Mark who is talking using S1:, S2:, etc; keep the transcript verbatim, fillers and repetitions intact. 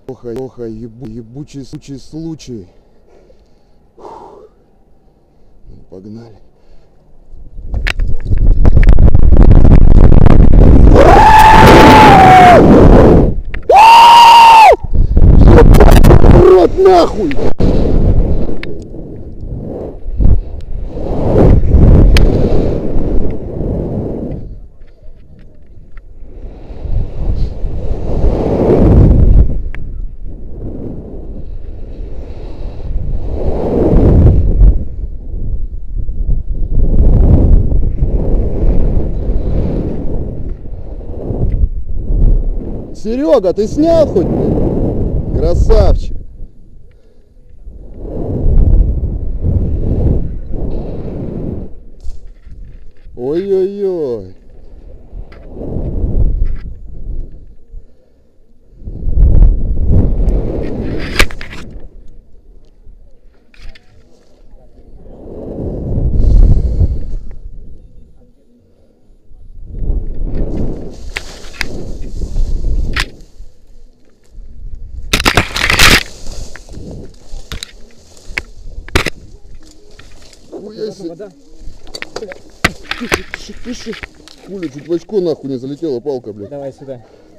S1: Ох, ох, ебу, ебучий, ебучий случай. Фух. Ну, погнали. Рот нахуй! Серега, ты снял хоть? Красавчик. Ой-ой-ой.
S2: Вода.
S1: Тише, тише, тише. Хули, чуть в очко нахуй не залетела палка, блядь.
S2: Давай сюда.